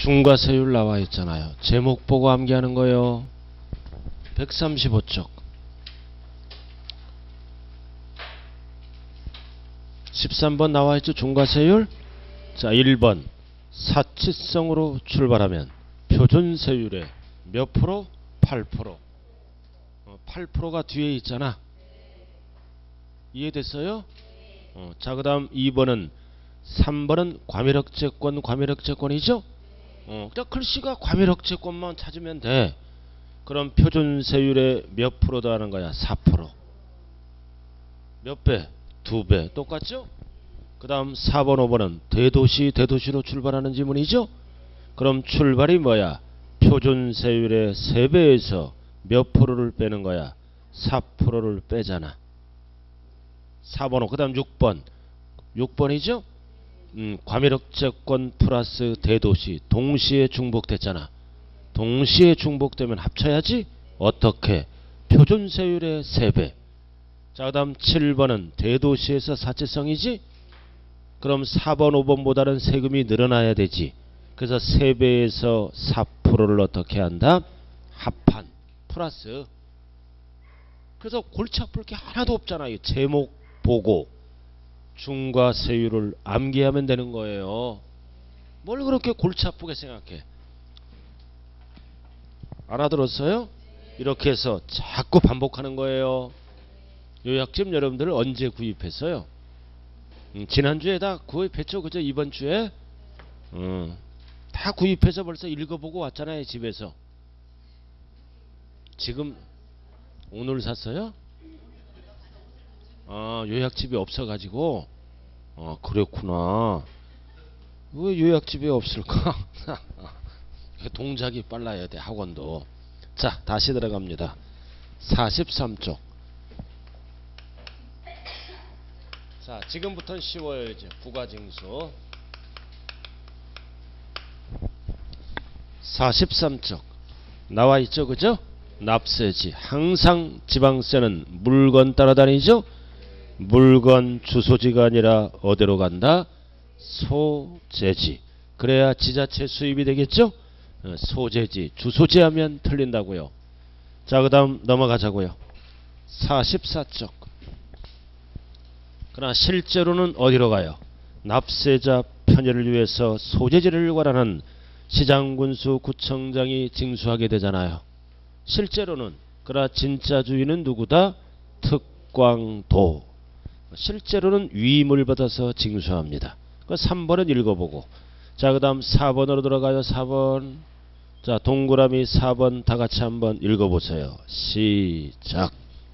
중과세율 나와 있잖아요. 제목 보고 암기하는 거요. 135쪽 13번 나와 있죠. 중과세율. 자, 1번 사치성으로 출발하면 표준세율의 몇 프로? 8%. 8%가 뒤에 있잖아. 이해됐어요? 자, 그 다음 2번은 3번은 과밀억제권이죠? 그냥 글씨가 과밀억제권만 찾으면 돼. 그럼 표준세율의 몇 프로도 하는 거야? 4%. 몇 배? 2배. 똑같죠? 그 다음 4번 5번은 대도시로 출발하는 지문이죠? 그럼 출발이 뭐야? 표준세율의 3배에서 몇 프로를 빼는 거야? 4%를 빼잖아. 4번 5. 그 다음 6번이죠? 과밀억제권 플러스 대도시 동시에 중복됐잖아. 동시에 중복되면 합쳐야지. 어떻게? 표준세율의 3배. 자, 그 다음 7번은 대도시에서 사치성이지. 그럼 4번 5번보다는 세금이 늘어나야 되지. 그래서 3배에서 4%를 어떻게 한다? 합한 플러스. 그래서 골치 아플 게 하나도 없잖아. 이 제목 보고 중과세율을 암기하면 되는 거예요. 뭘 그렇게 골치 아프게 생각해? 알아들었어요? 이렇게 해서 자꾸 반복하는 거예요. 요약집 여러분들 언제 구입했어요? 지난주에 다 구입했죠. 그죠? 이번 주에 다 구입해서 벌써 읽어보고 왔잖아요. 집에서. 지금 오늘 샀어요? 요약집이 없어가지고. 그랬구나. 왜 요약집이 없을까? 동작이 빨라야 돼. 학원도. 자, 다시 들어갑니다. 43쪽. 자, 지금부터는 쉬워요. 이제 부가징수 43쪽 나와 있죠. 그죠? 납세지. 항상 지방세는 물건 따라다니죠. 물건 주소지가 아니라 어디로 간다? 소재지. 그래야 지자체 수입이 되겠죠. 소재지. 주소지 하면 틀린다고요. 자, 그 다음 넘어가자고요. 44쪽. 그러나 실제로는 어디로 가요? 납세자 편의를 위해서 소재지를 관할하는 시장군수 구청장이 징수하게 되잖아요. 실제로는. 그러나 진짜 주인은 누구다? 특광도. 실제로는 위임을 받아서 징수합니다. 3번은 읽어보고. 자, 그 다음 4번으로 들어가요. 4번. 자, 동그라미 4번 다 같이 한번 읽어보세요. 시작.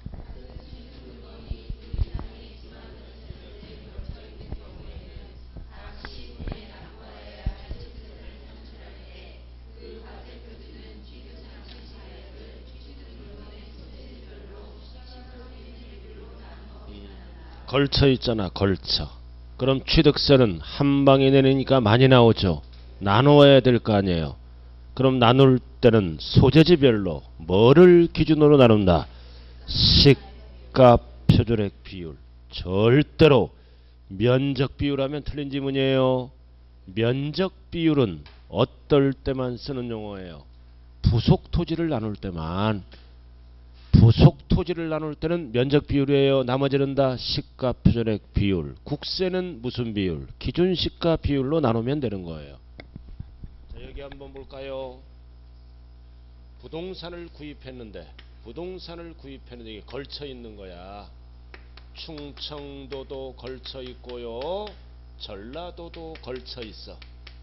걸쳐 있잖아. 걸쳐. 그럼 취득세는 한 방에 내니까 많이 나오죠. 나누어야 될 거 아니에요. 그럼 나눌 때는 소재지별로 뭐를 기준으로 나눈다? 시가 표준액 비율. 절대로 면적 비율하면 틀린 지문이에요. 면적 비율은 어떨 때만 쓰는 용어예요? 부속 토지를 나눌 때만. 부속 토지를 나눌 때는 면적 비율이에요. 나머지는 다 시가 표준액 비율. 국세는 무슨 비율? 기준 시가 비율로 나누면 되는 거예요. 자, 여기 한번 볼까요? 부동산을 구입했는데 이게 걸쳐 있는 거야. 충청도도 걸쳐 있고요. 전라도도 걸쳐 있어.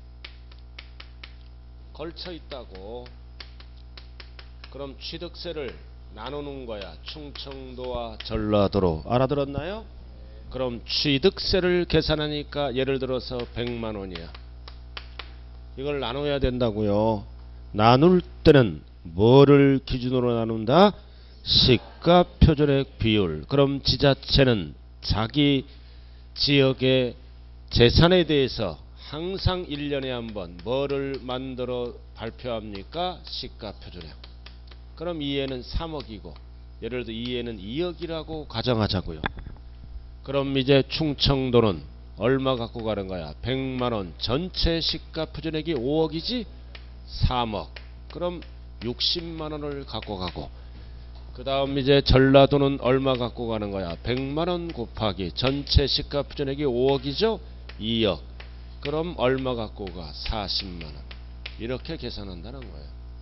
걸쳐 있다고. 그럼 취득세를 나누는 거야. 충청도와 전라도로. 알아들었나요? 그럼 취득세를 계산하니까 예를 들어서 100만원이야. 이걸 나눠야 된다고요. 나눌 때는 뭐를 기준으로 나눈다? 시가 표준액 비율. 그럼 지자체는 자기 지역의 재산에 대해서 항상 1년에 한 번 뭐를 만들어 발표합니까? 시가 표준액. 그럼 이해는 3억이고 예를 들어 이해는 2억이라고 가정하자고요. 그럼 이제 충청도는 얼마 갖고 가는 거야? 100만원. 전체 시가 표준액이 5억이지? 3억. 그럼 60만 원을 갖고 가고, 그 다음 이제 전라도는 얼마 갖고 가는 거야? 100만 원 곱하기 전체 시가부전액이 5억이죠? 2억. 그럼 얼마 갖고 가? 40만 원. 이렇게 계산한다는 거예요.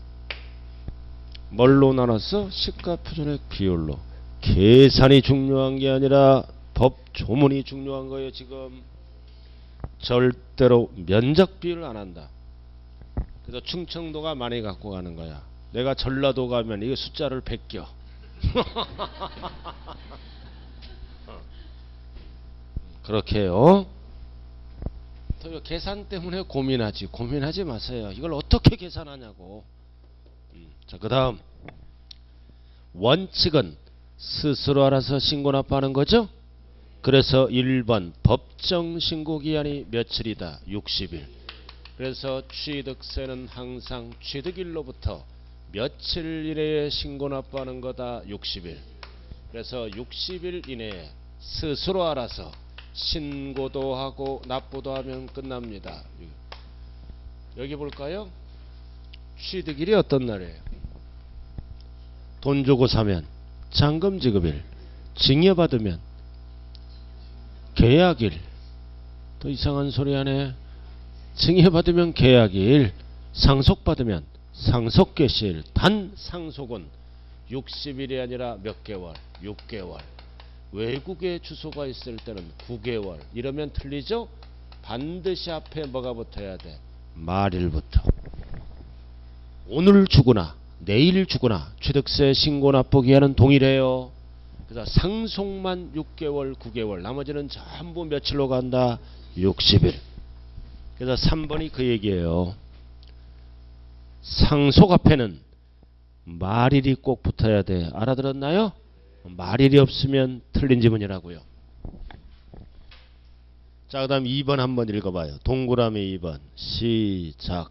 뭘로 나눴어? 시가부전액 비율로. 계산이 중요한 게 아니라 법 조문이 중요한 거예요. 지금 절대로 면적 비율을 안 한다. 그래서 충청도가 많이 갖고 가는 거야. 내가 전라도 가면 이 숫자를 베껴. 그렇게 해요. 더 계산 때문에 고민하지 마세요. 이걸 어떻게 계산하냐고. 자, 그 다음 원칙은 스스로 알아서 신고 납부하는 거죠. 그래서 1번 법정 신고기한이 며칠이다? 60일. 그래서 취득세는 항상 취득일로부터 며칠 이내에 신고 납부하는 거다? 60일. 그래서 60일 이내에 스스로 알아서 신고도 하고 납부도 하면 끝납니다. 여기 볼까요? 취득일이 어떤 날이에요? 돈 주고 사면 잔금 지급일, 증여받으면 계약일. 또 이상한 소리 하네. 증여받으면 계약일, 상속받으면 상속개시일. 단 상속은 60일이 아니라 몇 개월? 6개월. 외국에 주소가 있을 때는 9개월. 이러면 틀리죠? 반드시 앞에 뭐가 붙어야 돼? 말일부터. 오늘 주거나 내일 주거나 취득세 신고 납부 기한은 동일해요. 그래서 상속만 6개월, 9개월. 나머지는 전부 며칠로 간다? 60일. 그래서 3번이 그 얘기예요. 상속 앞에는 말일이 꼭 붙어야 돼. 알아들었나요? 말일이 없으면 틀린 지문이라고요. 자, 그 다음 2번 한번 읽어봐요. 동그라미 2번 시작.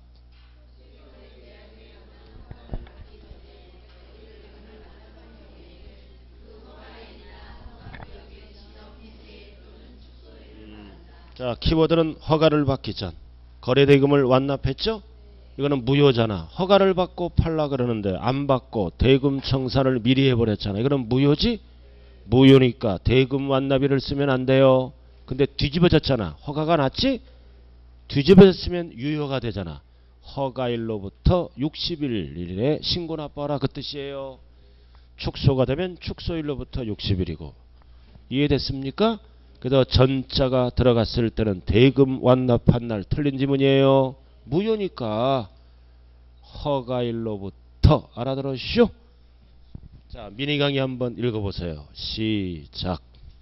자, 키워드는 허가를 받기 전 거래대금을 완납했죠? 이거는 무효잖아. 허가를 받고 팔라 그러는데 안 받고 대금 청산을 미리 해버렸잖아. 이거는 무효지? 무효니까 대금 완납일을 쓰면 안 돼요. 근데 뒤집어졌잖아. 허가가 났지? 뒤집어졌으면 유효가 되잖아. 허가일로부터 60일 이내 신고 납부하라 그 뜻이에요. 축소가 되면 축소일로부터 60일이고. 이해됐습니까? 그래서 전자가 들어갔을 때는 대금 완납한 날 틀린 지문이에요. 무효니까 허가일로부터. 알아들었슈? 자, 미니 강의 한번 읽어보세요. 시작.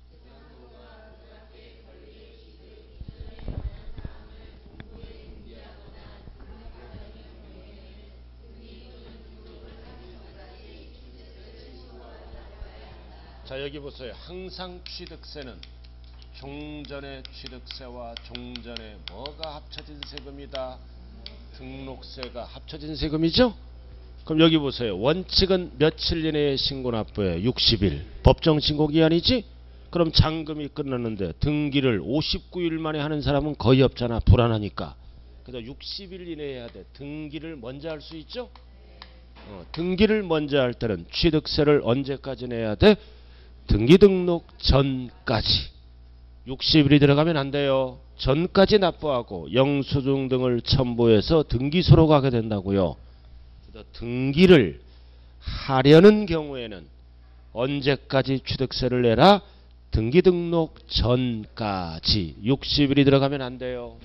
자, 여기 보세요. 항상 취득세는 종전의 취득세와 종전의 뭐가 합쳐진 세금이다? 등록세가 합쳐진 세금이죠? 그럼 여기 보세요. 원칙은 며칠 이내에 신고 납부해? 60일. 법정 신고기한이지? 그럼 잔금이 끝났는데 등기를 59일 만에 하는 사람은 거의 없잖아. 불안하니까. 그래서 60일 이내에 해야 돼. 등기를 먼저 할 수 있죠? 등기를 먼저 할 때는 취득세를 언제까지 내야 돼? 등기 등록 전까지. 60일이 들어가면 안 돼요. 전까지 납부하고 영수증 등을 첨부해서 등기소로 가게 된다고요. 등기를 하려는 경우에는 언제까지 취득세를 내라? 등기 등록 전까지. 60일이 들어가면 안 돼요.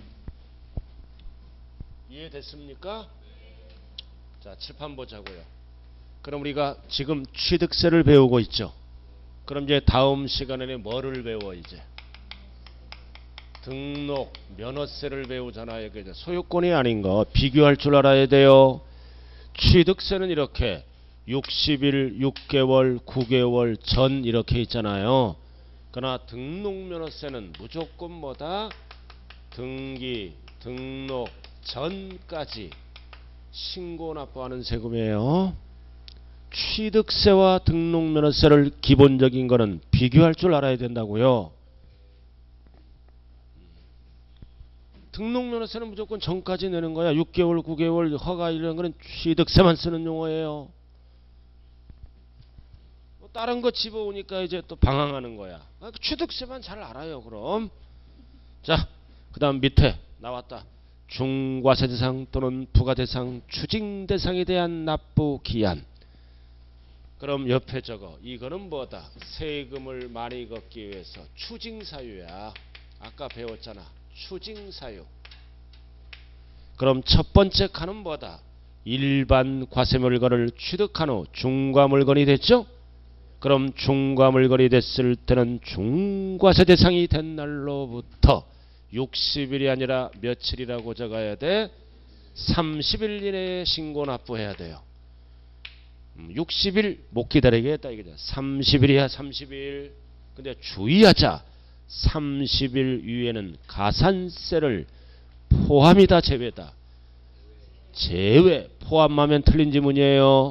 이해됐습니까? 자, 칠판 보자고요. 그럼 우리가 지금 취득세를 배우고 있죠. 그럼 이제 다음 시간에는 뭐를 배워? 이제 등록, 면허세를 배우잖아요. 소유권이 아닌 거 비교할 줄 알아야 돼요. 취득세는 이렇게 60일, 6개월, 9개월 전 이렇게 있잖아요. 그러나 등록면허세는 무조건 뭐다? 등기, 등록 전까지 신고 납부하는 세금이에요. 취득세와 등록면허세를 기본적인 거는 비교할 줄 알아야 된다고요. 등록면허세는 무조건 전까지 내는 거야. 6개월, 9개월 허가 이런 거는 취득세만 쓰는 용어예요. 다른 거 집어오니까 이제 또 방황하는 거야. 취득세만 잘 알아요. 그럼 자, 그 다음 밑에 나왔다. 중과세대상 또는 부과대상, 추징대상에 대한 납부기한. 그럼 옆에 적어. 이거는 뭐다? 세금을 많이 걷기 위해서 추징사유야. 아까 배웠잖아. 추징사유. 그럼 첫 번째 칸은 뭐다? 일반 과세물건을 취득한 후 중과물건이 됐죠? 그럼 중과물건이 됐을 때는 중과세 대상이 된 날로부터 60일이 아니라 며칠이라고 적어야 돼? 30일 이내에 신고 납부해야 돼요. 60일 못 기다리겠다 이거죠. 30일이야 30일. 근데 주의하자. 30일 이후에는 가산세를 포함이다 제외다? 제외. 포함하면 틀린 지문이에요.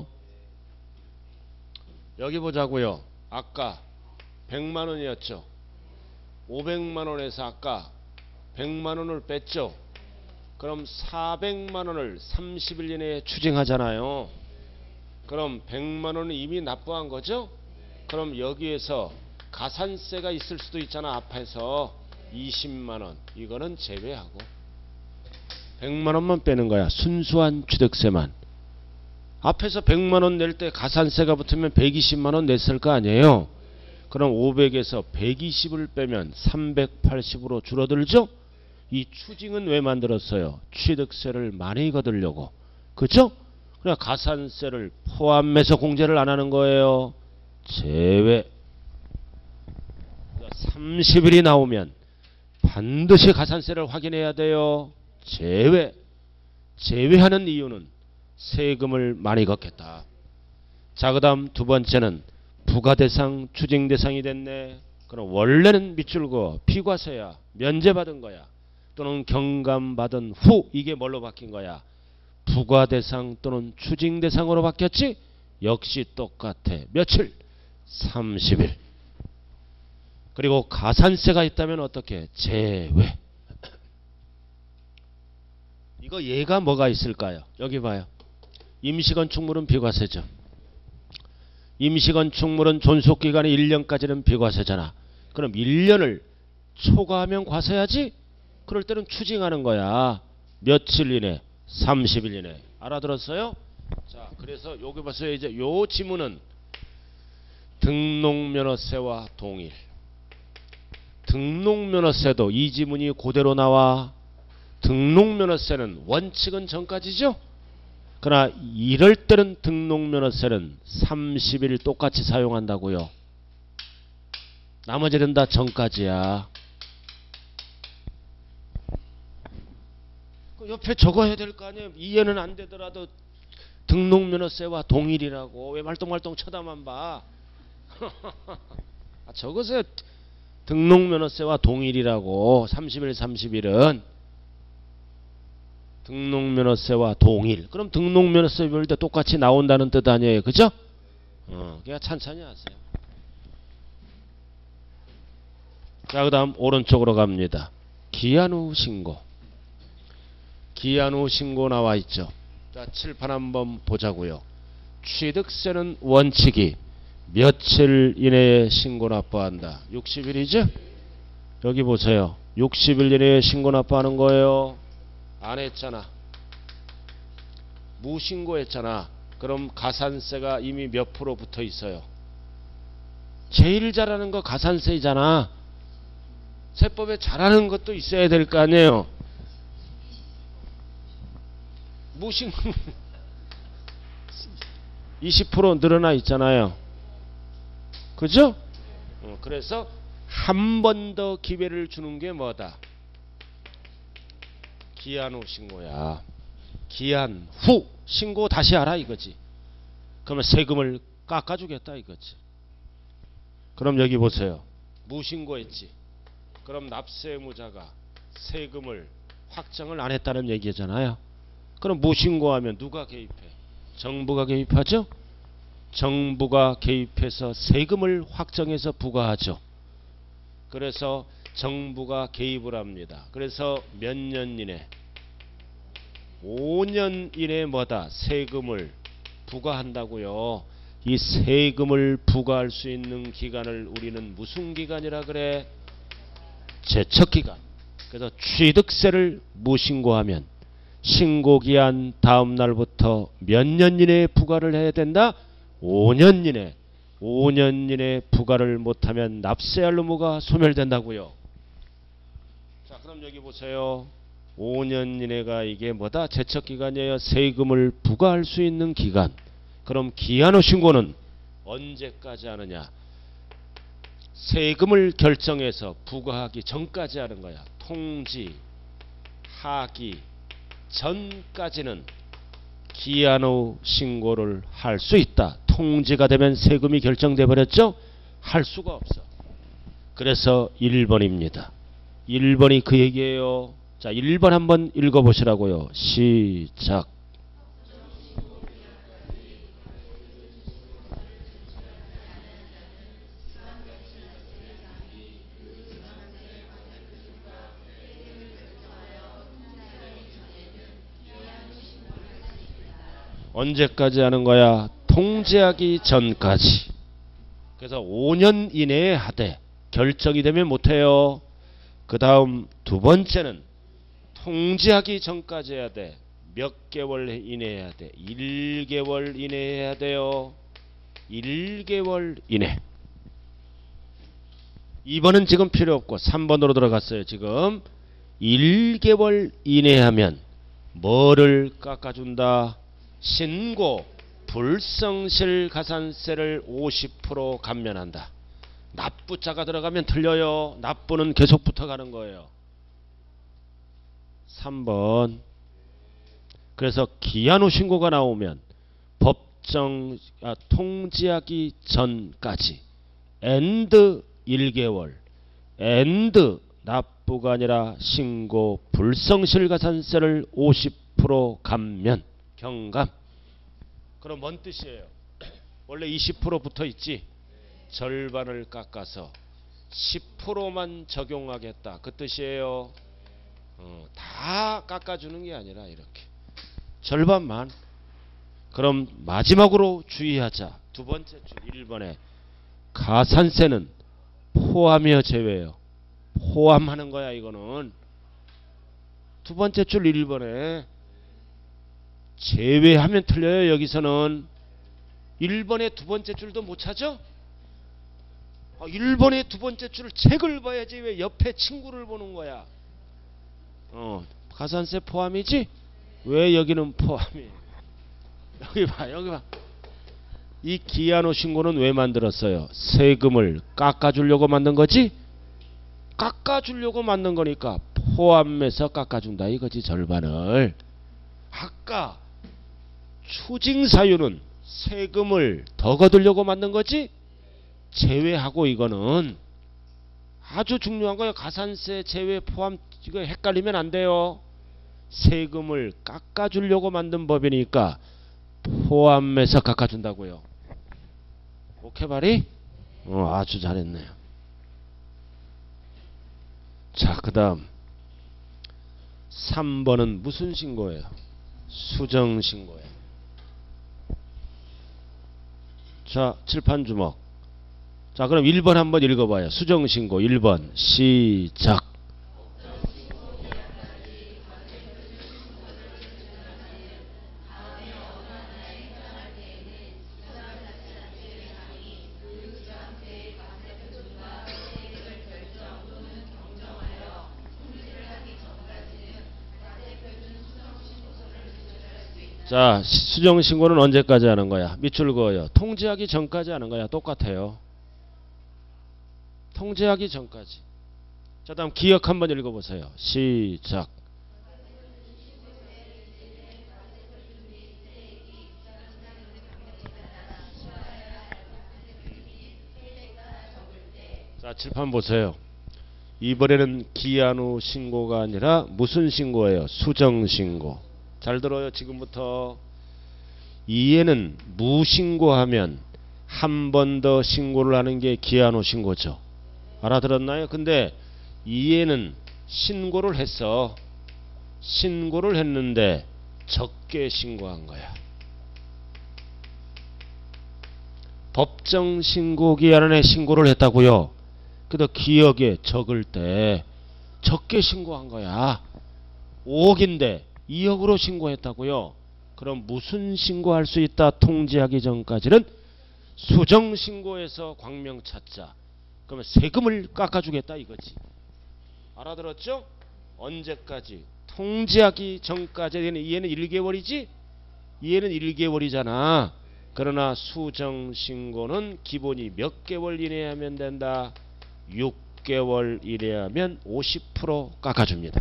여기 보자고요. 아까 100만원이었죠. 500만원에서 아까 100만원을 뺐죠. 그럼 400만원을 30일 이내에 추징하잖아요. 그럼 100만원은 이미 납부한 거죠. 그럼 여기에서 가산세가 있을 수도 있잖아. 앞에서 20만원 이거는 제외하고 100만원만 빼는 거야. 순수한 취득세만. 앞에서 100만원 낼 때 가산세가 붙으면 120만원 냈을 거 아니에요. 그럼 500에서 120을 빼면 380으로 줄어들죠. 이 추징은 왜 만들었어요? 취득세를 많이 거두려고. 그죠? 그냥 가산세를 포함해서 공제를 안 하는 거예요. 제외. 30일이 나오면 반드시 가산세를 확인해야 돼요. 제외. 제외하는 이유는 세금을 많이 걷겠다. 자, 그 다음 두 번째는 부과대상, 추징대상이 됐네. 그럼 원래는 밑줄 그어 비과세야. 면제받은 거야. 또는 경감받은 후 이게 뭘로 바뀐 거야? 부과대상 또는 추징대상으로 바뀌었지? 역시 똑같아. 며칠? 30일. 그리고 가산세가 있다면 어떻게? 제외. 이거 얘가 뭐가 있을까요? 여기 봐요. 임시건축물은 비과세죠. 임시건축물은 존속기간이 1년까지는 비과세잖아. 그럼 1년을 초과하면 과세하지? 그럴 때는 추징하는 거야. 며칠 이내? 30일 이내. 알아들었어요? 자, 그래서 여기 보세요. 이제 요 지문은 등록면허세와 동일. 등록면허세도 이 지문이 그대로 나와. 등록면허세는 원칙은 전까지죠. 그러나 이럴 때는 등록면허세는 30일 똑같이 사용한다고요. 나머지는 다 전까지야. 옆에 적어야 될 거 아니에요. 이해는 안 되더라도 등록면허세와 동일이라고. 왜 말똥말똥 쳐다만 봐. 적으세요. 등록면허세와 동일이라고. 30일 30일은 등록면허세와 동일. 그럼 등록면허세 볼 때 똑같이 나온다는 뜻 아니에요. 그죠? 그냥 천천히 하세요. 자, 그 다음 오른쪽으로 갑니다. 기한 후 신고. 기한 후 신고 나와 있죠. 자, 칠판 한번 보자고요. 취득세는 원칙이 며칠 이내에 신고 납부한다. 60일이죠? 여기 보세요. 60일 이내에 신고 납부하는 거예요. 안 했잖아. 무신고했잖아. 그럼 가산세가 이미 몇 프로 붙어 있어요? 제일 잘하는 거 가산세이잖아. 세법에 잘하는 것도 있어야 될 거 아니에요. 무신고 20% 늘어나 있잖아요. 그죠? 그래서 한 번 더 기회를 주는 게 뭐다? 기한 후 신고야. 기한 후 신고 다시 하라 이거지. 그러면 세금을 깎아주겠다 이거지. 그럼 여기 보세요. 무신고했지. 그럼 납세의무자가 세금을 확정을 안 했다는 얘기잖아요. 그럼 무신고하면 누가 개입해? 정부가 개입하죠? 정부가 개입해서 세금을 확정해서 부과하죠. 그래서 정부가 개입을 합니다. 그래서 몇 년 이내 5년 이내에 뭐다? 세금을 부과한다고요. 이 세금을 부과할 수 있는 기간을 우리는 무슨 기간이라 그래? 제척기간. 그래서 취득세를 무신고하면 신고기한 다음 날부터 몇 년 이내에 부과를 해야 된다? 5년 이내. 5년 이내에 부과를 못하면 납세할 의무가 소멸된다고요. 자, 그럼 여기 보세요. 5년 이내가 이게 뭐다? 제척기간이에요. 세금을 부과할 수 있는 기간. 그럼 기한후 신고는 언제까지 하느냐? 세금을 결정해서 부과하기 전까지 하는 거야. 통지 하기 전까지는 기한후 신고를 할 수 있다. 통지가 되면 세금이 결정돼 버렸죠? 할 수가 없어. 그래서 1번입니다. 1번이 그 얘기예요. 자, 1번 한번 읽어보시라고요. 시작. 언제까지 하는 거야? 통지하기 전까지. 그래서 5년 이내에 하되 결정이 되면 못해요. 그 다음 두 번째는 통지하기 전까지 해야 돼. 몇 개월 이내에 해야 돼? 1개월 이내에 해야 돼요. 1개월 이내. 2번은 지금 필요 없고 3번으로 들어갔어요. 지금 1개월 이내에 하면 뭐를 깎아준다? 신고 불성실 가산세를 50% 감면한다. 납부자가 들어가면 틀려요. 납부는 계속 붙어가는 거예요. 3번. 그래서 기한후 신고가 나오면 통지하기 전까지 and 1개월 and 납부가 아니라 신고 불성실 가산세를 50% 감면 경감. 그럼 뭔 뜻이에요? 원래 20% 붙어 있지. 절반을 깎아서 10%만 적용하겠다. 그 뜻이에요. 다 깎아주는 게 아니라 이렇게 절반만. 그럼 마지막으로 주의하자. 두 번째 줄 1번에 가산세는 포함이요 제외요? 포함하는 거야. 이거는 두 번째 줄 1번에 제외하면 틀려요. 여기서는 1번의 두 번째 줄도 못 찾아? 1번의 두 번째 줄을 책을 봐야지 왜 옆에 친구를 보는 거야? 가산세 포함이지? 왜 여기는 포함이에요? 여기 봐, 여기 봐. 이 기한후 신고는 왜 만들었어요? 세금을 깎아주려고 만든 거지? 깎아주려고 만든 거니까 포함해서 깎아준다 이거지. 절반을. 아까 추징사유는 세금을 더 거두려고 만든 거지? 제외하고 이거는 아주 중요한 거예요. 가산세 제외 포함 이거 헷갈리면 안 돼요. 세금을 깎아주려고 만든 법이니까 포함해서 깎아준다고요. 오케이 바리? 아주 잘했네요. 자, 그 다음 3번은 무슨 신고예요? 수정신고예요. 자, 칠판 주먹. 자, 그럼 1번 한번 읽어봐요. 수정신고 1번 시작. 자, 수정신고는 언제까지 하는 거야? 밑줄 그어요. 통지하기 전까지 하는 거야. 똑같아요. 통지하기 전까지. 자, 다음 기억 한번 읽어보세요. 시작. 자, 칠판 보세요. 이번에는 기한후 신고가 아니라 무슨 신고예요? 수정신고. 잘 들어요. 지금부터 이에는 무신고하면 한 번 더 신고를 하는 게 기한후 신고죠. 알아들었나요? 근데 이해는 신고를 했어. 신고를 했는데 적게 신고한 거야. 법정 신고기한 안에 신고를 했다고요. 그래도 기억에 적을 때 적게 신고한 거야. 5억인데 2억으로 신고했다고요. 그럼 무슨 신고할 수 있다? 통지하기 전까지는 수정신고에서 광명 찾자. 그러면 세금을 깎아주겠다 이거지. 알아들었죠? 언제까지? 통지하기 전까지는 이해는 1개월이지? 이해는 1개월이잖아. 그러나 수정신고는 기본이 몇 개월 이내에 하면 된다? 6개월 이내에 하면 50% 깎아줍니다.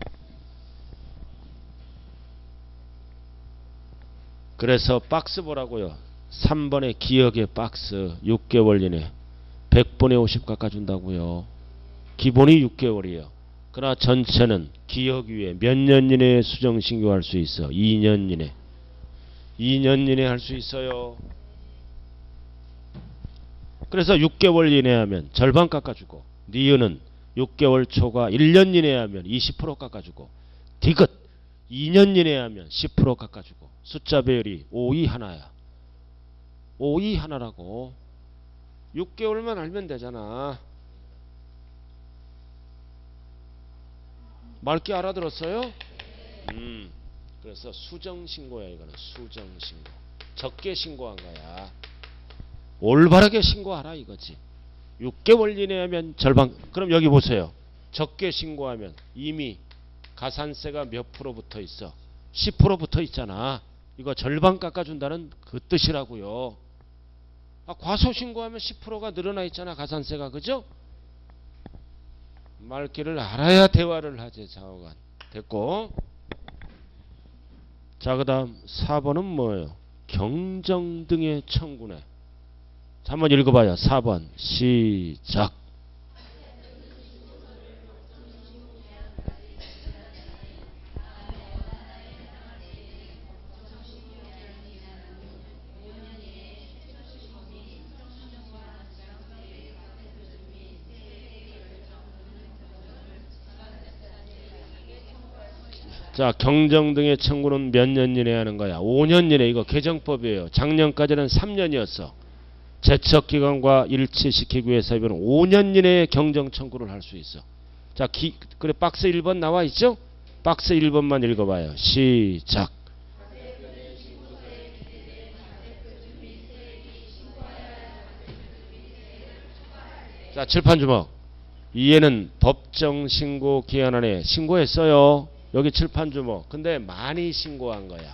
그래서 박스 보라고요. 3번의 기억의 박스 6개월 이내 100분의 50 깎아준다고요. 기본이 6개월이에요. 그러나 전체는 기억 위에 몇 년 이내에 수정신고할 수 있어? 2년 이내. 2년 이내 할 수 있어요. 그래서 6개월 이내 하면 절반 깎아주고, 니은은 6개월 초과 1년 이내 하면 20% 깎아주고, 디귿 2년 이내 하면 10% 깎아주고, 숫자 배열이 5, 2, 하나야. 5, 2, 하나라고. 6개월만 알면 되잖아. 맑게 알아들었어요? 그래서 수정신고야. 이거는 수정신고. 적게 신고한 거야. 올바르게 신고하라 이거지. 6개월 이내 하면 절반. 그럼 여기 보세요. 적게 신고하면 이미 가산세가 몇 프로 붙어 있어? 10% 붙어 있잖아. 이거 절반 깎아준다는 그 뜻이라고요. 과소신고하면 10%가 늘어나 있잖아. 가산세가. 그죠? 말귀를 알아야 대화를 하지. 좌우간. 됐고. 자, 그 다음 4번은 뭐예요? 경정 등의 청구네. 자, 한번 읽어봐요. 4번 시작. 자, 경정 등의 청구는 몇 년 이내 하는 거야? 5년 이내. 이거 개정법이에요. 작년까지는 3년이었어. 제척기간과 일치시키기 위해서 이번은 5년 이내에 경정 청구를 할 수 있어. 자, 그래 박스 1번 나와 있죠? 박스 1번만 읽어봐요. 시작. 자, 칠판 주먹. 이해는 법정 신고 기한 안에 신고했어요. 여기 칠판 주먹. 근데 많이 신고한 거야.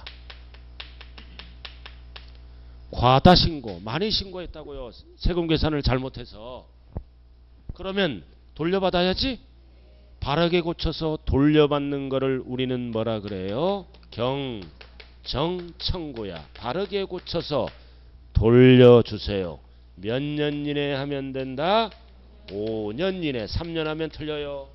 과다 신고. 많이 신고했다고요. 세금 계산을 잘못해서. 그러면 돌려받아야지. 바르게 고쳐서 돌려받는 거를 우리는 뭐라 그래요? 경정 청구야. 바르게 고쳐서 돌려주세요. 몇 년 이내 하면 된다? 5년 이내. 3년 하면 틀려요.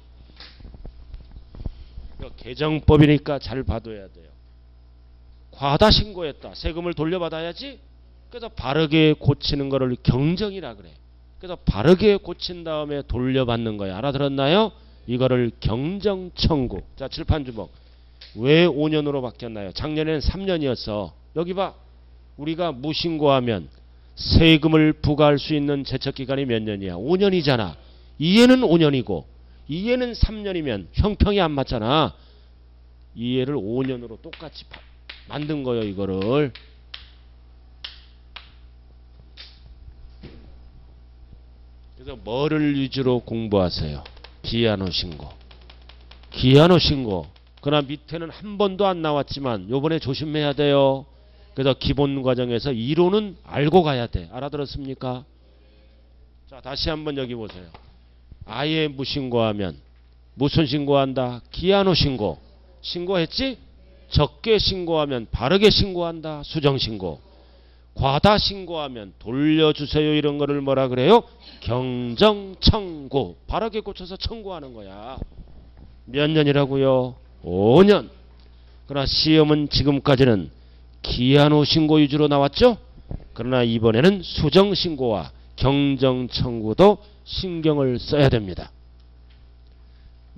개정법이니까 잘 봐둬야 돼요. 과다 신고했다. 세금을 돌려받아야지. 그래서 바르게 고치는 거를 경정이라 그래. 그래서 바르게 고친 다음에 돌려받는 거야. 알아들었나요? 이거를 경정 청구. 자, 칠판 주먹. 왜 5년으로 바뀌었나요? 작년에는 3년이었어. 여기 봐. 우리가 무신고하면 세금을 부과할 수 있는 제척기간이 몇 년이야? 5년이잖아. 이해는 5년이고 이해는 3년이면 형평이 안 맞잖아. 이해를 5년으로 똑같이 만든 거예요. 이거를. 그래서 뭐를 위주로 공부하세요? 기한 후 신고. 기한 후 신고. 그러나 밑에는 한 번도 안 나왔지만 요번에 조심해야 돼요. 그래서 기본 과정에서 이론은 알고 가야 돼. 알아들었습니까? 자, 다시 한번 여기 보세요. 아예 무신고하면 무슨 신고한다? 기한 후 신고. 신고했지? 적게 신고하면 바르게 신고한다. 수정신고. 과다 신고하면 돌려주세요. 이런 거를 뭐라 그래요? 경정청구. 바르게 고쳐서 청구하는 거야. 몇 년이라고요? 5년. 그러나 시험은 지금까지는 기한 후 신고 위주로 나왔죠? 그러나 이번에는 수정신고와 경정청구도 신경을 써야 됩니다.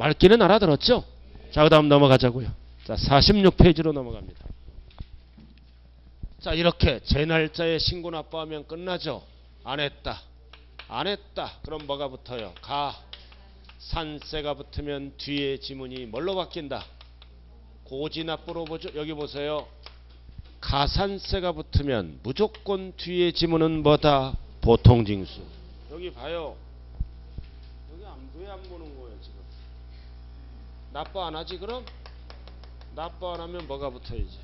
말기는 알아들었죠? 자, 그 다음 넘어가자고요. 자, 46페이지로 넘어갑니다. 자, 이렇게 제 날짜에 신고 납부하면 끝나죠? 안 했다. 안 했다. 그럼 뭐가 붙어요? 가산세가 붙으면 뒤에 지문이 뭘로 바뀐다? 고지납부로 보죠. 여기 보세요. 가산세가 붙으면 무조건 뒤에 지문은 뭐다? 보통징수. 여기 봐요. 여기 왜 안 보는 거예요 지금? 납부 안 하지 그럼? 납부 안 하면 뭐가 붙어야지?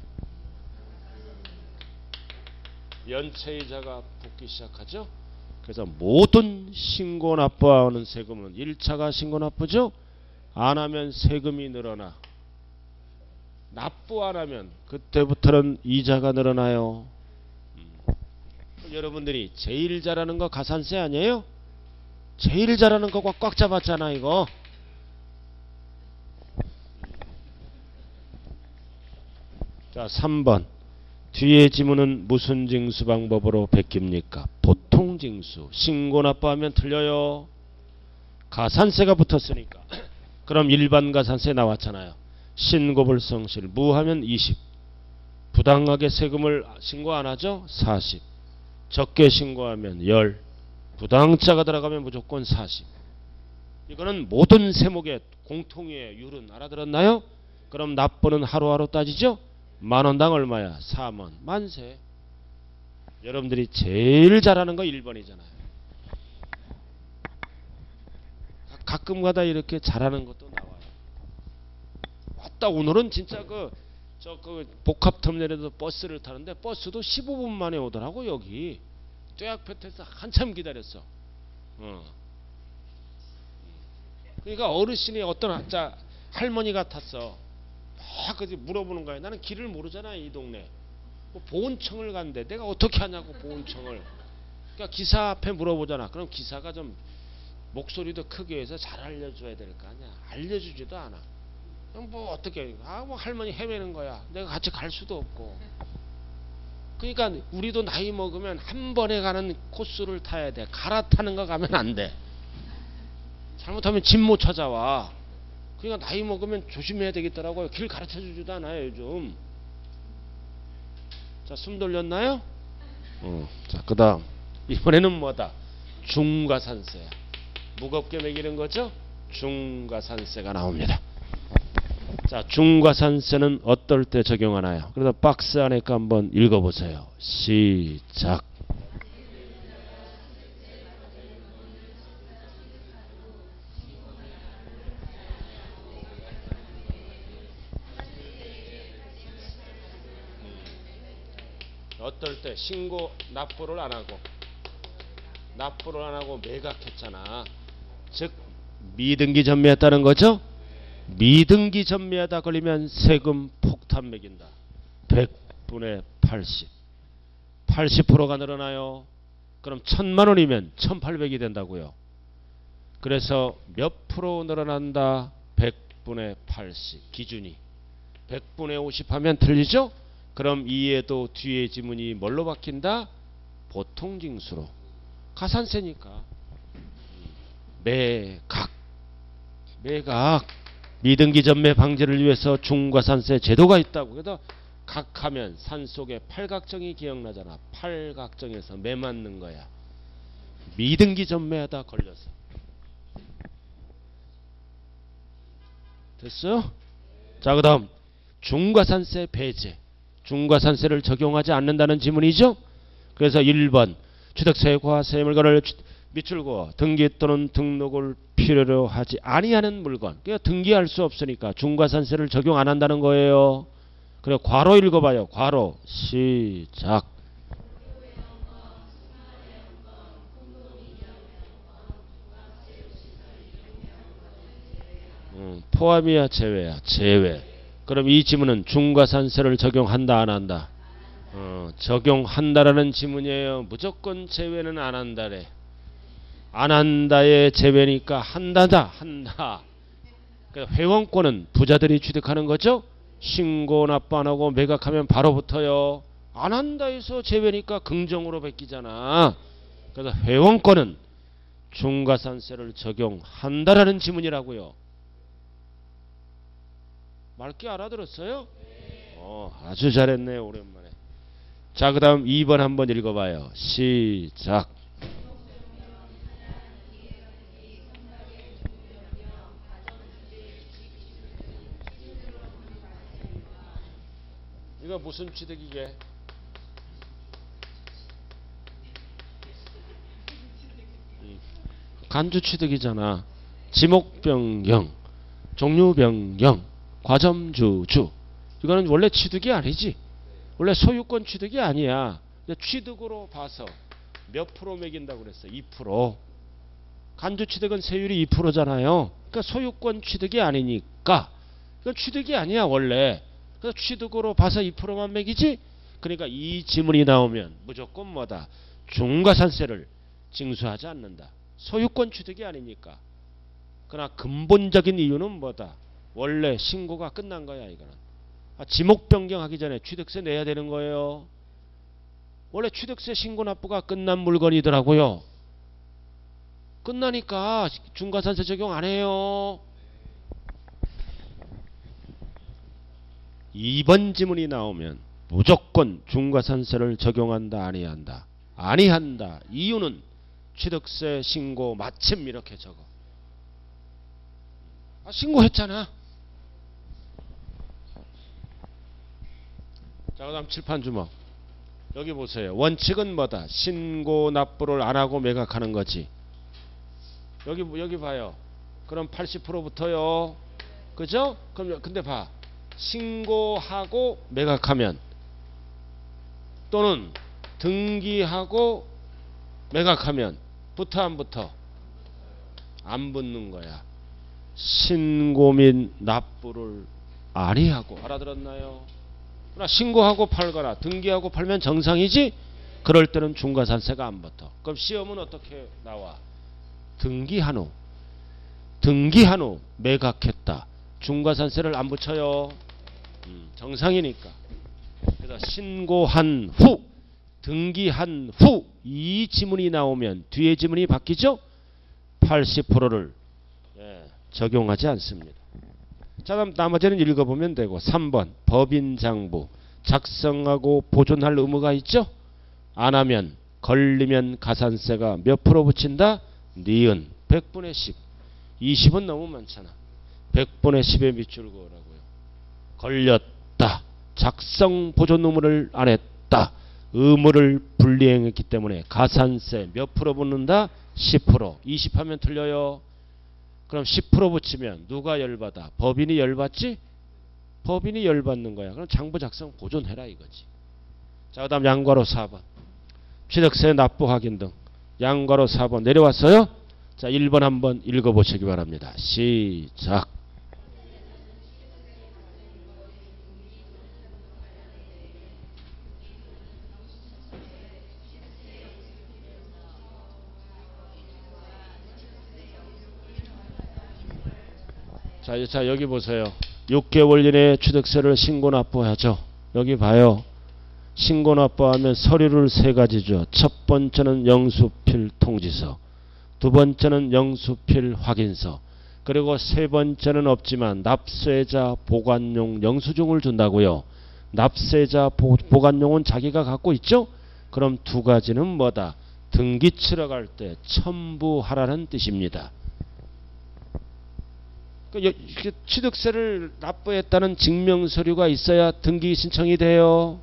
연체이자가 붙기 시작하죠. 그래서 모든 신고 납부하는 세금은 1차가 신고 납부죠. 안 하면 세금이 늘어나. 납부 안 하면 그때부터는 이자가 늘어나요. 여러분들이 제일 잘하는 거 가산세 아니에요? 제일 잘하는 거 꽉 잡았잖아 이거. 자, 3번. 뒤에 지문은 무슨 징수 방법으로 베낍니까? 보통징수. 신고 납부하면 틀려요. 가산세가 붙었으니까. 그럼 일반 가산세 나왔잖아요. 신고불성실 무하면 20. 부당하게 세금을 신고 안 하죠? 40. 적게 신고하면 10. 부당자가 들어가면 무조건 40. 이거는 모든 세목의 공통의 율은 알아들었나요? 그럼 납부는 하루하루 따지죠? 만원당 얼마야? 4만. 만세. 여러분들이 제일 잘하는 거 1번이잖아요. 가끔가다 이렇게 잘하는 것도 나와요. 왔다 오늘은 진짜 그 복합터미널에서 버스를 타는데 버스도 15분 만에 오더라고. 여기 떼약볕에서 한참 기다렸어. 그러니까 어르신이 어떤 할머니 같았어. 막 물어보는 거야. 나는 길을 모르잖아 이 동네. 뭐 보온청을 간대. 내가 어떻게 하냐고 보온청을. 그러니까 기사 앞에 물어보잖아. 그럼 기사가 좀 목소리도 크게 해서 잘 알려줘야 될 거 아니야. 알려주지도 않아. 그럼 뭐 어떻게 뭐 할머니 헤매는 거야. 내가 같이 갈 수도 없고. 그러니까 우리도 나이 먹으면 한 번에 가는 코스를 타야 돼. 갈아타는 거 가면 안 돼. 잘못하면 집 못 찾아와. 그러니까 나이 먹으면 조심해야 되겠더라고요. 길 가르쳐 주지도 않아요 요즘. 자, 숨 돌렸나요? 자, 그 다음 이번에는 뭐다? 중과산세야. 무겁게 매기는 거죠? 중과산세가 나옵니다. 자, 중과산세는 어떨 때 적용하나요? 그래서 박스 안에 거 한번 읽어보세요. 시작. 어떨 때 신고 납부를 안 하고 매각했잖아. 즉 미등기 전매했다는 거죠. 미등기 전매하다 걸리면 세금 폭탄 매긴다. 100분의 80. 80%가 늘어나요. 그럼 1000만원이면 1800이 된다고요. 그래서 몇 프로 늘어난다? 100분의 80 기준이. 100분의 50 하면 틀리죠? 그럼 이에도 뒤에 지문이 뭘로 바뀐다? 보통징수로. 가산세니까. 매각. 미등기 전매 방지를 위해서 중과산세 제도가 있다고. 그래서 각하면 산 속에 팔각정이 기억나잖아. 팔각정에서 매 맞는 거야. 미등기 전매하다 걸려서. 됐어요? 자, 그 다음 중과산세 배제. 중과산세를 적용하지 않는다는 지문이죠. 그래서 1번 취득세 과세물건을 미출고 등기 또는 등록을 필요로 하지 아니하는 물건. 그러니까 등기할 수 없으니까 중과산세를 적용 안 한다는 거예요. 그래 괄호 읽어봐요. 괄호 시작. 포함이야 제외야? 제외. 그럼 이 지문은 중과산세를 적용한다 안 한다? 적용한다라는 지문이에요. 무조건 제외는 안 한다래. 안 한다의 제외니까 한다다. 한다. 그러니까 회원권은 부자들이 취득하는 거죠. 신고 납부 안 하고 매각하면 바로 붙어요. 안 한다에서 제외니까 긍정으로 베끼잖아. 그래서 회원권은 중과산세를 적용한다라는 지문이라고요. 맑게 알아들었어요? 아주 잘했네요. 오랜만에. 자, 그 다음 2번 한번 읽어봐요. 시작. 이거 무슨 취득이게? 간주 취득이잖아. 지목 변경, 종류 변경, 과점주주. 이거는 원래 취득이 아니지. 원래 소유권 취득이 아니야. 취득으로 봐서 몇 프로 매긴다고 그랬어? 2%. 간주 취득은 세율이 2%잖아요. 그러니까 소유권 취득이 아니니까 이건 취득이 아니야 원래. 그래서 취득으로 봐서 2%만 매기지. 그러니까 이 지문이 나오면 무조건 뭐다? 중과산세를 징수하지 않는다. 소유권 취득이 아니니까. 그러나 근본적인 이유는 뭐다? 원래 신고가 끝난 거야 이거는. 지목 변경하기 전에 취득세 내야 되는 거예요. 원래 취득세 신고 납부가 끝난 물건이더라고요. 끝나니까 중과산세 적용 안 해요. 2번 지문이 나오면 무조건 중과산세를 적용한다 아니한다? 아니한다. 이유는 취득세 신고 마침 이렇게 적어. 신고했잖아. 자, 그 다음 칠판 주먹. 여기 보세요. 원칙은 뭐다? 신고 납부를 안 하고 매각하는 거지. 여기 봐요. 그럼 80%부터요. 그죠? 그럼 근데 봐. 신고하고 매각하면 또는 등기하고 매각하면 붙어 안 붙어? 안 붙는 거야. 신고 및 납부를 아니하고. 알아들었나요? 그러나 신고하고 팔거나 등기하고 팔면 정상이지. 그럴 때는 중과산세가 안 붙어. 그럼 시험은 어떻게 나와? 등기한 후 매각했다. 중과산세를 안 붙여요. 정상이니까. 그래서 신고한 후, 등기한 후 이 지문이 나오면 뒤에 지문이 바뀌죠? 80%를 적용하지 않습니다. 자, 그럼 나머지는 읽어보면 되고. 3번 법인장부 작성하고 보존할 의무가 있죠? 안 하면 걸리면 가산세가 몇 프로 붙인다? 니은 100분의 10. 20은 너무 많잖아. 100분의 10에 밑줄 그으라고요. 걸렸다. 작성 보존 의무를 안 했다. 의무를 불이행했기 때문에 가산세 몇 프로 붙는다? 10%. 20 하면 틀려요. 그럼 10% 붙이면 누가 열받아? 법인이 열받지? 법인이 열받는 거야. 그럼 장부 작성 보존해라 이거지. 자, 그 다음 양괄호 4번. 취득세 납부 확인 등. 양괄호 4번 내려왔어요? 자, 1번 한번 읽어보시기 바랍니다. 시작. 자, 여기 보세요. 6개월 이내에 취득세를 신고 납부하죠. 여기 봐요. 신고 납부하면 서류를 세 가지죠. 첫 번째는 영수필 통지서, 두 번째는 영수필 확인서, 그리고 세 번째는 없지만 납세자 보관용 영수증을 준다고요. 납세자 보관용은 자기가 갖고 있죠. 그럼 두 가지는 뭐다? 등기 치러 갈 때 첨부하라는 뜻입니다. 취득세를 납부했다는 증명서류가 있어야 등기 신청이 돼요.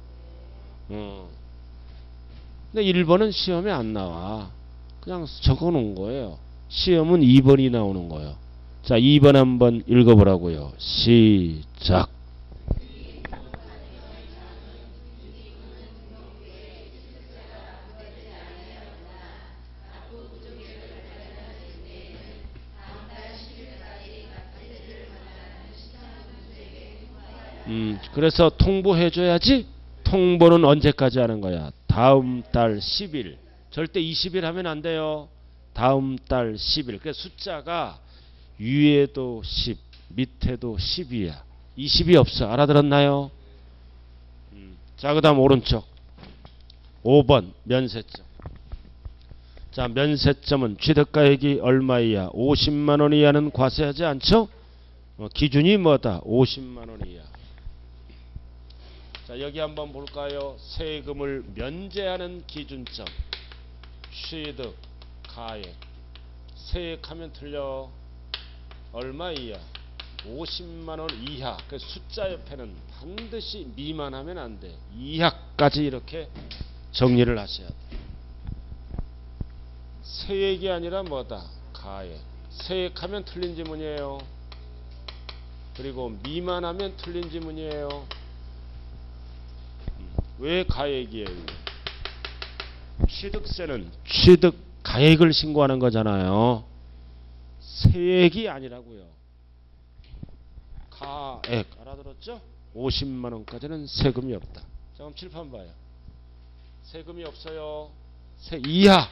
근데 1번은 시험에 안 나와. 그냥 적어 놓은 거예요. 시험은 2번이 나오는 거예요. 자, 2번 한번 읽어보라고요. 시작. 그래서 통보해줘야지. 통보는 언제까지 하는 거야? 다음 달 10일. 절대 20일 하면 안 돼요. 다음 달 10일. 그래서 숫자가 위에도 10, 밑에도 10이야. 20이 없어. 알아들었나요? 자, 그 다음 오른쪽 5번 면세점. 자, 면세점은 취득가액이 얼마 이하 50만원 이하는 과세하지 않죠? 기준이 뭐다? 50만 원 이하. 자, 여기 한번 볼까요? 세금을 면제하는 기준점. 취득, 가액. 세액하면 틀려. 얼마 이하? 50만 원 이하. 그 숫자 옆에는 반드시 미만하면 안 돼. 이하까지 이렇게 정리를 하셔야 돼. 세액이 아니라 뭐다? 가액. 세액하면 틀린 지문이에요. 그리고 미만하면 틀린 지문이에요. 왜 가액이에요? 취득세는 취득 가액을 신고하는 거잖아요. 세액이 아니라고요. 가액. 알아들었죠? 50만 원까지는 세금이 없다. 자, 그럼 칠판 봐요. 세금이 없어요. 세 이하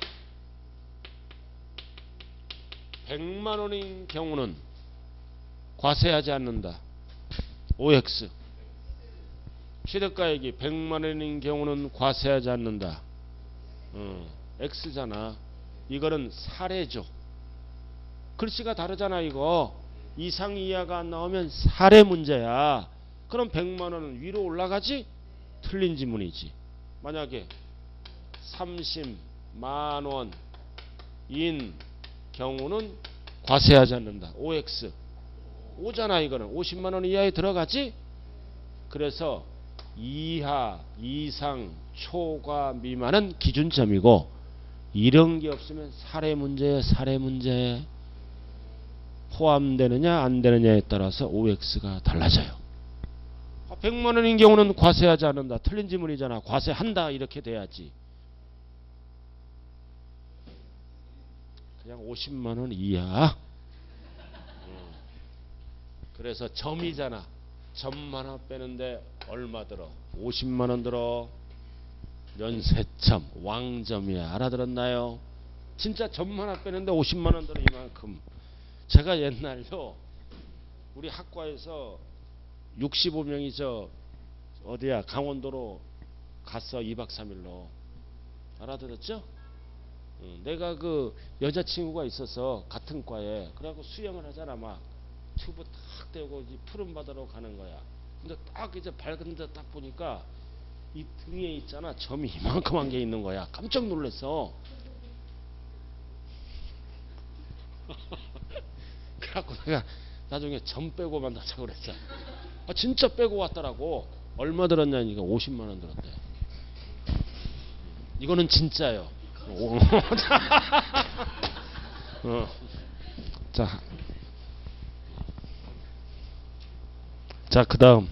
100만 원인 경우는 과세하지 않는다. OX. 취득가액이 100만 원인 경우는 과세하지 않는다. X잖아. 이거는 사례죠. 글씨가 다르잖아. 이거 이상 이하가 안 나오면 사례 문제야. 그럼 100만 원은 위로 올라가지? 틀린 지문이지. 만약에 30만 원인 경우는 과세하지 않는다. OX. 오잖아. 이거는 50만 원 이하에 들어가지? 그래서 이하, 이상, 초과, 미만은 기준점이고 이런 게 없으면 사례 문제에 사례 문제. 포함되느냐 안 되느냐에 따라서 OX가 달라져요. 100만 원인 경우는 과세하지 않는다. 틀린 지문이잖아. 과세한다 이렇게 돼야지. 그냥 50만 원 이하. 그래서 점이잖아. 점만 하나 빼는데 얼마 들어? 50만 원 들어. 연세점 왕점이야. 알아들었나요? 진짜 점만 하나 빼는데 50만 원 들어. 이만큼. 제가 옛날요 우리 학과에서 65명이 저 어디야 강원도로 갔어. 2박 3일로. 알아들었죠? 내가 그 여자친구가 있어서 같은 과에 그래갖고 수영을 하잖아. 막 튜브 탁 대고 푸른 바다로 가는 거야. 근데 딱 이제 밝은 데 딱 보니까 이 등에 있잖아. 점이 이만큼한 게 있는 거야. 깜짝 놀랐어. 그래갖고 내가 나중에 점 빼고 만나자고 그랬어. 진짜 빼고 왔더라고. 얼마 들었냐니까 50만 원 들었대. 이거는 진짜요. 자, 그 다음.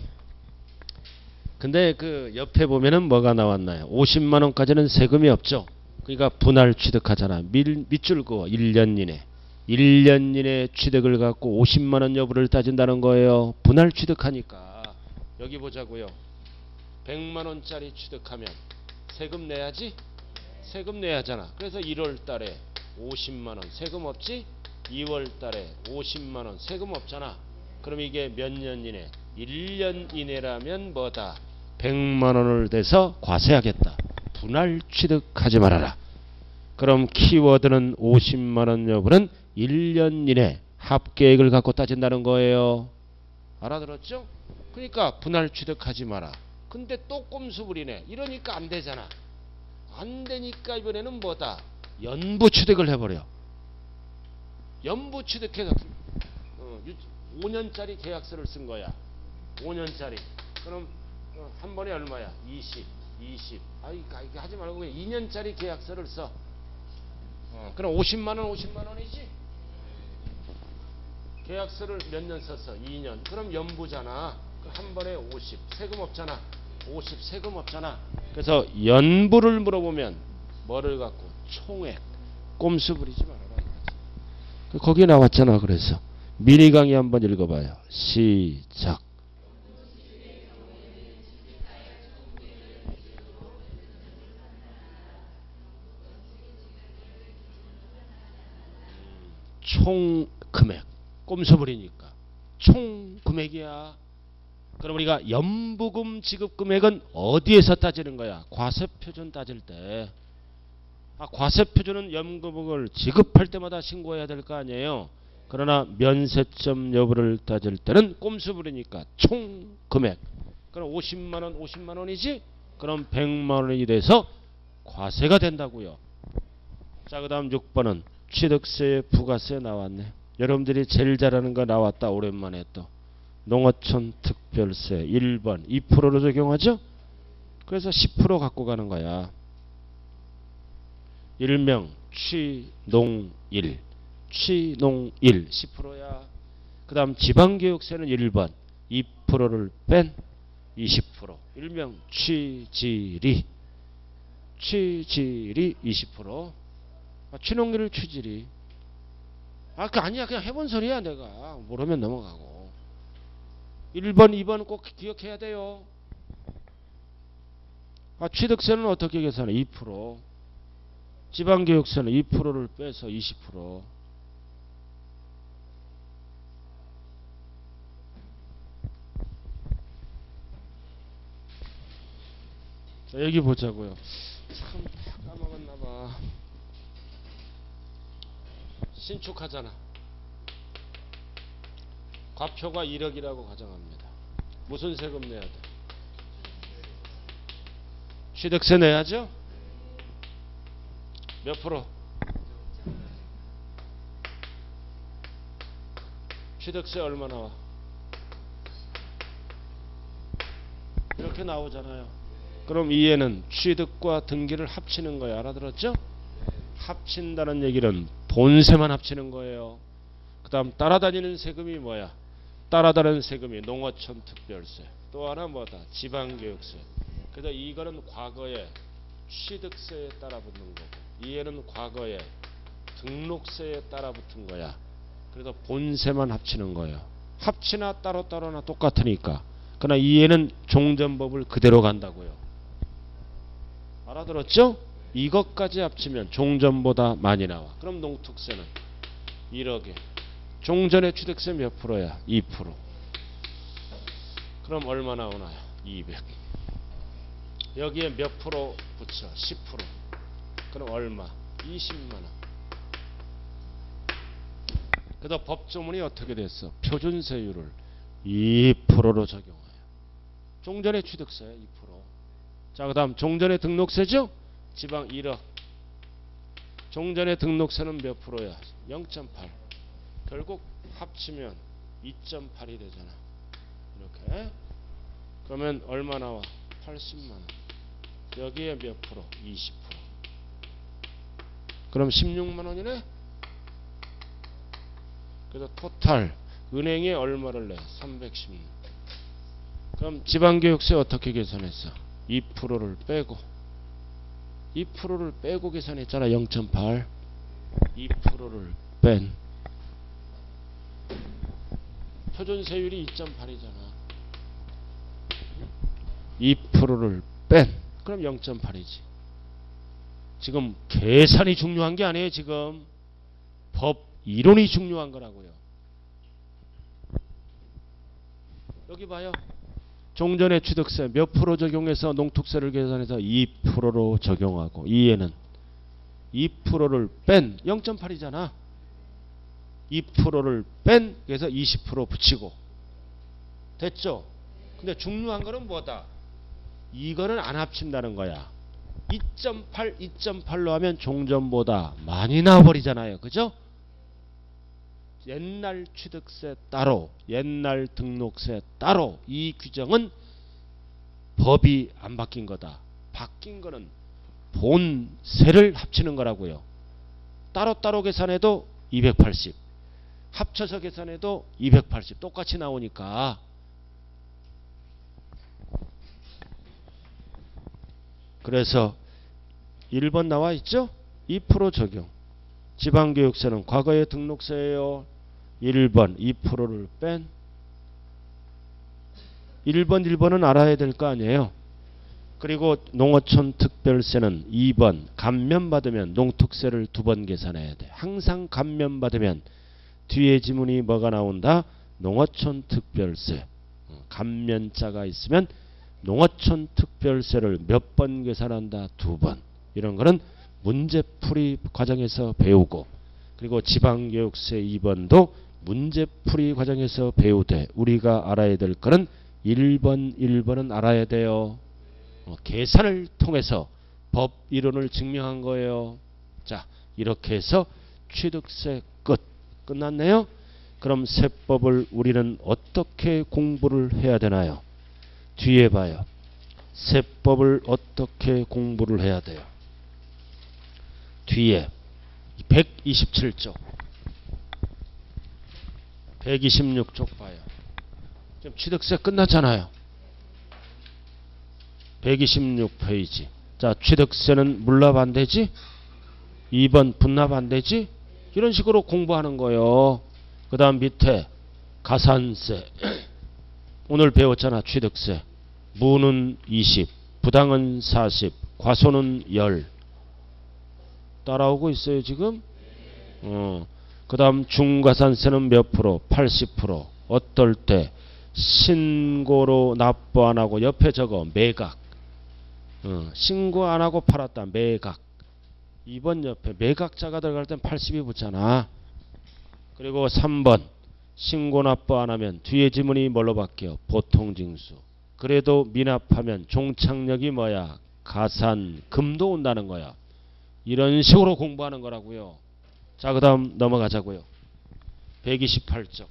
근데 그 옆에 보면은 뭐가 나왔나요? 50만 원까지는 세금이 없죠. 그러니까 분할 취득하잖아. 밑줄 그어 1년 이내. 1년 이내 취득을 갖고 50만 원 여부를 따진다는 거예요. 분할 취득하니까. 여기 보자고요. 100만 원짜리 취득하면 세금 내야지? 세금 내야 하잖아. 그래서 1월 달에 50만 원 세금 없지? 2월 달에 50만 원 세금 없잖아. 그럼 이게 몇 년 이내? 1년 이내라면 뭐다? 100만 원을 대서 과세하겠다. 분할 취득하지 말아라. 그럼 키워드는 50만 원 여부는 1년 이내 합계액을 갖고 따진다는 거예요. 알아들었죠? 그러니까 분할 취득하지 마라. 근데 또 꼼수 부리네. 이러니까 안 되잖아. 안 되니까 이번에는 뭐다? 연부 취득을 해버려. 연부 취득해서 5년짜리 계약서를 쓴 거야. 5년짜리. 그럼 한 번에 얼마야? 20. 이거 하지 말고 그냥 2년짜리 계약서를 써. 그럼 50만 원이지? 계약서를 몇 년 썼어? 2년. 그럼 연부잖아. 한 번에 50. 세금 없잖아. 50 세금 없잖아. 그래서 연부를 물어보면 뭐를 갖고? 총액. 꼼수 부리지 말아라 이거지. 거기 나왔잖아. 그래서 미니 강의 한번 읽어봐요. 시작. 총 금액. 꼼수 부리니까 총 금액이야. 그럼 우리가 연부금 지급 금액은 어디에서 따지는 거야? 과세표준 따질 때. 과세표준은 연금을 지급할 때마다 신고해야 될 거 아니에요. 그러나 면세점 여부를 따질 때는 꼼수 부리니까 총 금액. 그럼 50만 원, 50만 원이지? 그럼 100만 원이 돼서 과세가 된다고요. 자, 그 다음 6번은 취득세, 부가세 나왔네. 여러분들이 제일 잘하는 거 나왔다. 오랜만에 또. 농어촌 특별세 1번 2%로 적용하죠? 그래서 10% 갖고 가는 거야. 일명 취농일. 취농일 10%야. 그 다음 지방교육세는 1번 2%를 뺀 20%. 일명 취지리. 취지리 20%. 취농일을 취지리. 아니야. 그냥 해본 소리야 내가. 모르면 넘어가고. 1번, 2번 꼭 기억해야 돼요. 취득세는 어떻게 계산해? 2%. 지방교육세는 2%를 빼서 20%. 자, 여기 보자고요. 참 까먹었나 봐. 신축하잖아. 과표가 1억이라고 가정합니다. 무슨 세금 내야 돼? 취득세 내야죠? 몇 프로? 취득세 얼마 나와? 이렇게 나오잖아요. 그럼 이해는 취득과 등기를 합치는 거예요. 알아들었죠? 합친다는 얘기는 본세만 합치는 거예요. 그 다음 따라다니는 세금이 뭐야? 따라다니는 세금이 농어촌 특별세. 또 하나 뭐다? 지방교육세. 그래서 이거는 과거에 취득세에 따라 붙는 거고, 이해는 과거에 등록세에 따라 붙은 거야. 그래서 본세만 합치는 거예요. 합치나 따로따로나 똑같으니까. 그러나 이해는 종전법을 그대로 간다고요. 알아들었죠? 이것까지 합치면 종전보다 많이 나와. 그럼 농특세는 1억에 종전의 취득세 몇 프로야? 2%. 그럼 얼마 나오나요? 200. 여기에 몇 프로 붙여? 10%. 그럼 얼마? 20만 원. 그래서 법조문이 어떻게 됐어? 표준세율을 2%로 적용해요. 종전의 취득세 2%. 자, 그 다음 종전의 등록세죠? 지방 1억. 종전의 등록세는 몇 프로야? 0.8. 결국 합치면 2.8이 되잖아. 이렇게. 그러면 얼마 나와? 80만 원. 여기에 몇 프로? 20%. 그럼 16만 원이네? 그래서 토탈 은행에 얼마를 내? 316. 그럼 지방교육세 어떻게 계산했어? 2%를 빼고 2%를 빼고 계산했잖아. 0.8. 2%를 뺀 표준세율이 2.8이잖아. 2%를 뺀 그럼 0.8이지. 지금 계산이 중요한 게 아니에요. 지금 법 이론이 중요한 거라고요. 여기 봐요. 종전의 취득세 몇 프로 적용해서 농특세를 계산해서 2%로 적용하고, 이해는 2%를 뺀 0.8이잖아. 2%를 뺀 그래서 20% 붙이고 됐죠? 근데 중요한 거는 뭐다? 이거는 안 합친다는 거야. 2.8, 2.8로 하면 종전보다 많이 나와버리잖아요. 그죠? 옛날 취득세 따로, 옛날 등록세 따로. 이 규정은 법이 안 바뀐 거다. 바뀐 거는 본세를 합치는 거라고요. 따로따로 계산해도 280, 합쳐서 계산해도 280 똑같이 나오니까. 그래서 1번 나와 있죠? 2% 적용. 지방교육세는 과거의 등록세예요. 1번 2%를 뺀 1번은 알아야 될 거 아니에요. 그리고 농어촌 특별세는 2번 감면받으면 농특세를 2번 계산해야 돼. 항상 감면받으면 뒤에 지문이 뭐가 나온다? 농어촌 특별세. 감면자가 있으면 농어촌 특별세를 몇 번 계산한다? 2번. 이런 거는 문제풀이 과정에서 배우고, 그리고 지방교육세 2번도 문제풀이 과정에서 배우되 우리가 알아야 될 거는 1번은 알아야 돼요. 계산을 통해서 법 이론을 증명한 거예요. 자, 이렇게 해서 취득세 끝났네요. 그럼 세법을 우리는 어떻게 공부를 해야 되나요? 뒤에 봐요. 세법을 어떻게 공부를 해야 돼요? 뒤에 127쪽 126쪽 봐요. 지금 취득세 끝났잖아요. 126페이지. 자, 취득세는 물납 안 되지? 2번 분납 안 되지? 이런 식으로 공부하는 거예요. 그 다음 밑에 가산세. 오늘 배웠잖아. 취득세. 무는 20, 부당은 40, 과소는 10. 따라오고 있어요 지금? 그 다음 중과산세는 몇 프로? 80%. 어떨 때? 신고로 납부 안 하고 옆에 적어 매각. 신고 안 하고 팔았다. 매각. 2번 옆에 매각자가 들어갈 땐 80이 붙잖아. 그리고 3번 신고 납부 안 하면 뒤에 지문이 뭘로 바뀌어? 보통징수. 그래도 미납하면 종착역이 뭐야? 가산금도 온다는 거야. 이런 식으로 공부하는 거라고요. 자, 그 다음 넘어가자고요. 128쪽.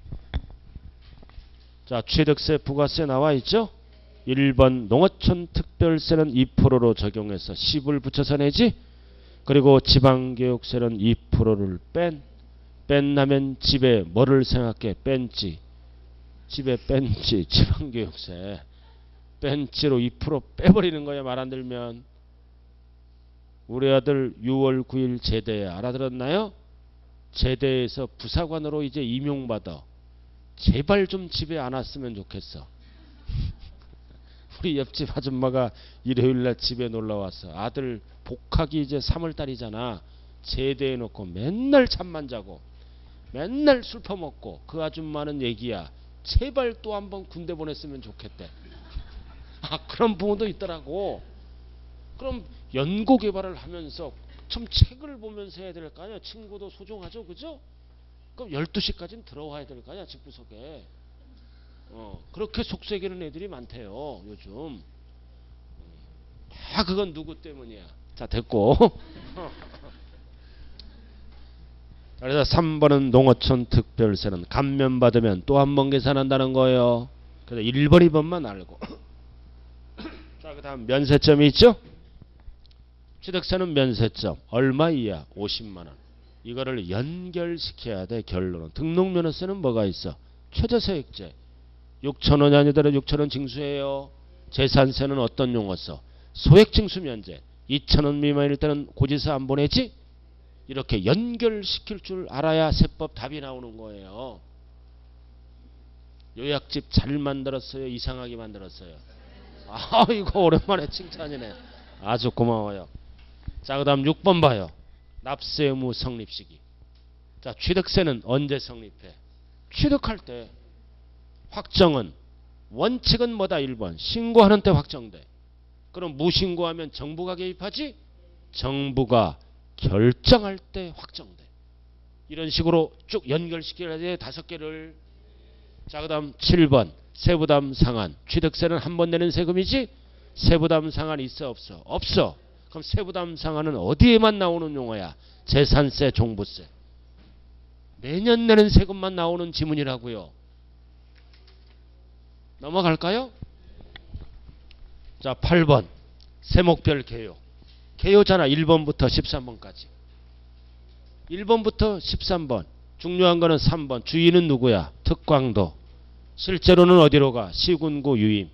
자, 취득세 부가세 나와 있죠? 1번 농어촌 특별세는 2%로 적용해서 10을 붙여서 내지. 그리고 지방교육세는 2%를 뺀다면 집에 뭐를 생각해? 뺀지. 집에 뺀지. 지방교육세 뺀지로 2% 빼버리는 거야. 말 안 들면. 우리 아들 6월 9일 제대 알아들었나요? 제대에서 부사관으로 이제 임용받아. 제발 좀 집에 안 왔으면 좋겠어. 우리 옆집 아줌마가 일요일날 집에 놀러왔어. 아들 복학이 이제 3월달이잖아. 제대해놓고 맨날 잠만 자고 맨날 술 퍼먹고. 그 아줌마는 얘기야. 제발 또 한번 군대 보냈으면 좋겠대. 그런 부모도 있더라고. 그럼 연구개발을 하면서 좀 책을 보면서 해야 될 거 아니야. 친구도 소중하죠. 그죠? 그럼 12시까지는 들어와야 될 거 아니야. 집구석에. 그렇게 속삭이는 애들이 많대요. 요즘. 다 그건 누구 때문이야. 자, 됐고. 그래서 3번은 농어촌 특별세는 감면받으면 또 한 번 계산한다는 거예요. 그래서 1번, 2번만 알고. 자, 그 다음 면세점이 있죠? 취득세는 면세점. 얼마 이하? 50만원. 이거를 연결시켜야 돼. 결론은. 등록면허세는 뭐가 있어? 최저세액제. 6,000원이 아니더라 6,000원 징수해요. 재산세는 어떤 용어서? 소액징수 면제. 2,000원 미만일 때는 고지서 안 보내지? 이렇게 연결시킬 줄 알아야 세법 답이 나오는 거예요. 요약집 잘 만들었어요? 이상하게 만들었어요? 이거 오랜만에 칭찬이네. 아주 고마워요. 자, 그 다음 6번 봐요. 납세 의무 성립 시기. 자, 취득세는 언제 성립해? 취득할 때. 확정은 원칙은 뭐다? 1번 신고하는 때 확정돼. 그럼 무신고하면 정부가 개입하지? 정부가 결정할 때 확정돼. 이런 식으로 쭉 연결시켜야 돼. 5개를. 자, 그 다음 7번 세부담 상한. 취득세는 한 번 내는 세금이지? 세부담 상한 있어 없어? 없어. 그럼 세부담 상한은 어디에만 나오는 용어야? 재산세, 종부세. 매년 내는 세금만 나오는 지문이라고요. 넘어갈까요? 자, 8번 세목별 개요. 개요잖아. 1번부터 13번까지. 1번부터 13번. 중요한 거는 3번. 주인은 누구야? 특광도. 실제로는 어디로 가? 시군구 유임.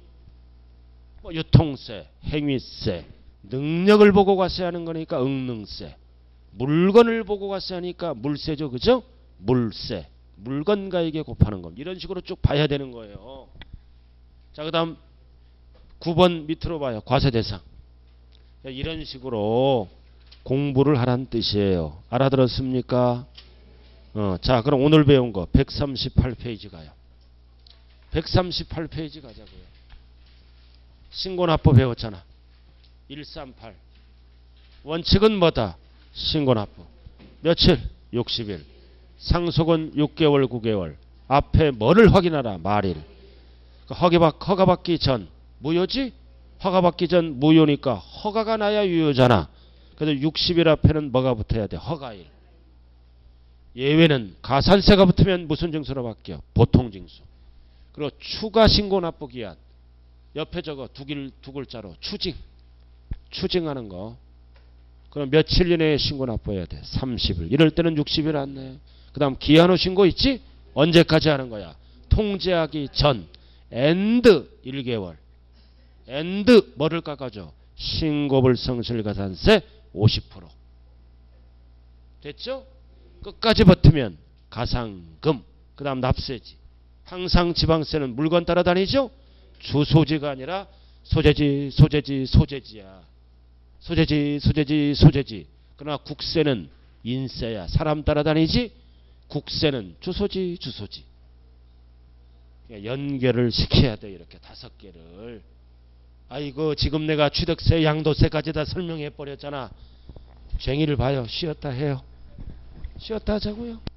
유통세, 행위세. 능력을 보고 과세 하는 거니까 응능세. 물건을 보고 과세 하니까 물세죠. 그죠? 물세. 물건가에게 곱하는 겁니다. 이런 식으로 쭉 봐야 되는 거예요. 자, 그 다음 9번 밑으로 봐요. 과세 대상. 이런 식으로 공부를 하라는 뜻이에요. 알아들었습니까? 자, 그럼 오늘 배운 거 138페이지 가요. 138페이지 가자고요. 신고납부 배웠잖아. 138. 원칙은 뭐다? 신고납부. 며칠? 60일. 상속은 6개월 9개월. 앞에 뭐를 확인하라. 말일. 허가받기 전 무효지? 허가받기 전 무효니까 허가가 나야 유효잖아. 그래서 60일 앞에는 뭐가 붙어야 돼? 허가일. 예외는 가산세가 붙으면 무슨 징수로 바뀌어? 보통징수. 그리고 추가신고 납부기한. 옆에 저거 두 글자로 추징. 추징하는 거. 그럼 며칠 이내에 신고 납부해야 돼? 30일. 이럴 때는 60일 안 내. 그 다음 기한 후 신고 있지? 언제까지 하는 거야? 통제하기 전. 엔드 1개월. 엔드 뭐를 깎아줘? 신고불성실가산세 50%. 됐죠? 끝까지 버티면 가상금. 그 다음 납세지. 항상 지방세는 물건 따라다니죠? 주소지가 아니라 소재지 소재지야. 소재지. 그러나 국세는 인세야. 사람 따라다니지? 국세는 주소지. 연결을 시켜야 돼. 이렇게 5개를. 아이고 지금 내가 취득세 양도세까지 다 설명해 버렸잖아. 쟁의를 봐요. 쉬었다 해요. 쉬었다 하자고요.